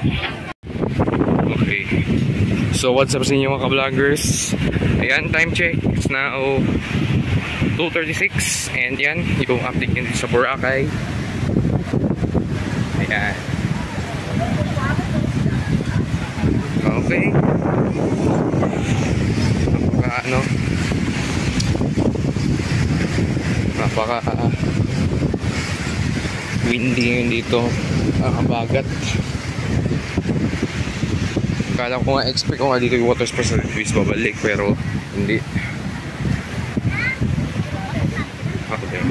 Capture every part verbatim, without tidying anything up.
Okay. So what's up sa inyo mga ka-vloggers? Ayan, time check. It's now two thirty-six. And yan, yung update nyo dito sa Boracay. Ayan. Okay. Napaka ano Napaka uh, windy yun dito. Nakabagat. Kala ko nga, expect ko nga dito yung water sports na twist babalik, pero hindi. Okay.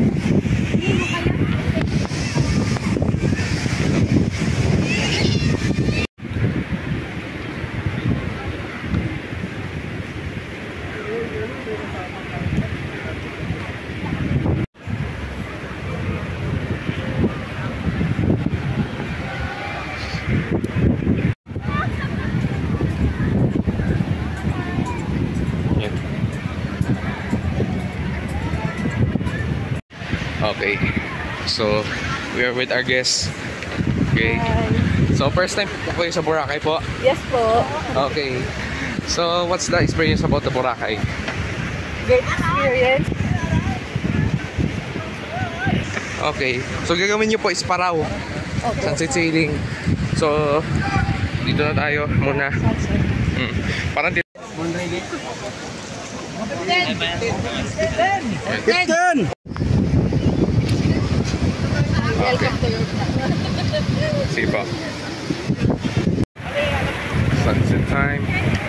Okay, so we are with our guests. Okay, so first time po kayo sa Boracay po? Yes po. Okay, so what's the experience about the Boracay? Great experience. Okay, so gagawin nyo po is Paraw. Okay. Sunset sailing. So dito na tayo muna. Hmm. Parang dito. Ten. Okay. See po. Sunset time.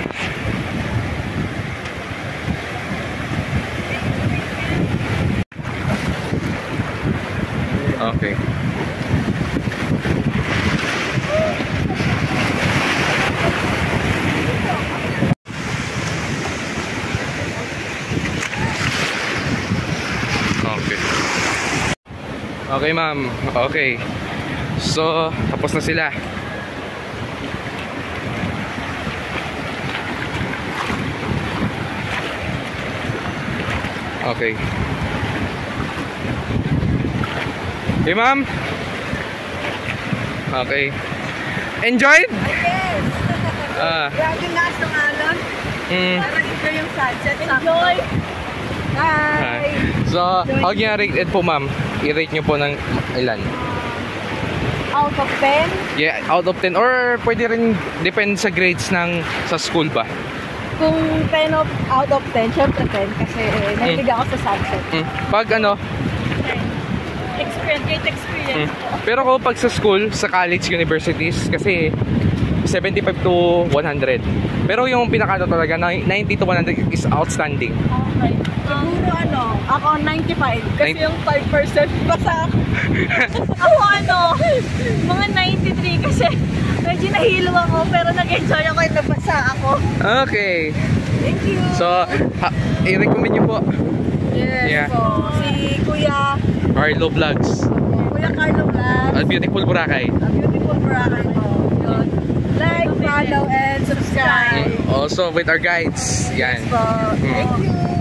Okay. Okay. Okay, ma'am. Okay. So, tapos na sila. Okay. Okay, ma'am. Okay. Enjoyed? Yes. Ah. Grabe nga sa alon. Mm. Parang enjoy yung sunset. Enjoy. Hi. So, how niya rated po, ma'am? I-rate nyo po ng ilan? Out of ten? Yeah, out of ten. Or pwede rin depend sa grades ng sa school ba? Kung ten of, out of ten, syempre ten. Kasi eh, nahilig ako sa sunset. Mm. Pag ano? Experience, great experience. Mm. Pero kung pag sa school, sa college, universities, kasi seventy-five to one hundred. Pero yung pinaka talaga, ninety to one hundred is outstanding. Okay. Siguro ano, ako ninety-five. Kasi yung five percent basa ako. Ako ano, mga ninety-three kasi medyo nahilo ako pero nag-enjoy ako yung nabasa ako. Okay. Thank you. So, i-recommend nyo po. Yes Yeah. po. Si Kuya Carlo Vlogs. Kuya Carlo Vlogs. A Beautiful Boracay. A Beautiful Boracay po. Yun. Like, follow, and subscribe. Also with our guides. Yan. Yes po. Thank you.